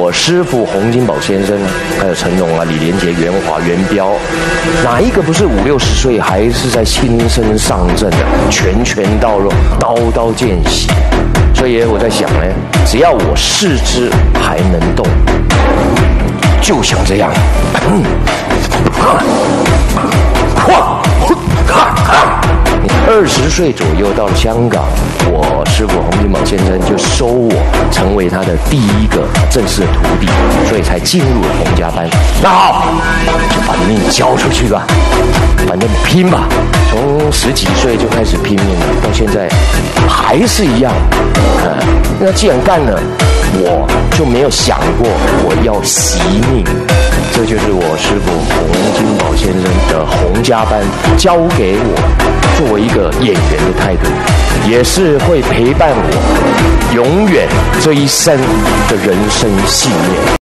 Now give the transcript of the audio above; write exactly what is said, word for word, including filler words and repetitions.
我师父洪金宝先生，还有成龙啊、李连杰、袁华、袁彪，哪一个不是五六十岁还是在亲身上阵的，拳拳到肉，刀刀见血？所以我在想呢，只要我四肢还能动，就像这样。二十岁左右到香港，我师父洪金宝先生就收我成为他的第一个正式的徒弟，所以才进入了洪家班。那好，就把命交出去吧，反正拼吧。从十几岁就开始拼命了，到现在还是一样。呃，那既然干了，我就没有想过我要惜命。这就是我师父洪金宝先生的洪家班教给我作为一个演员的态度，也是会陪伴我永远这一生的人生信念。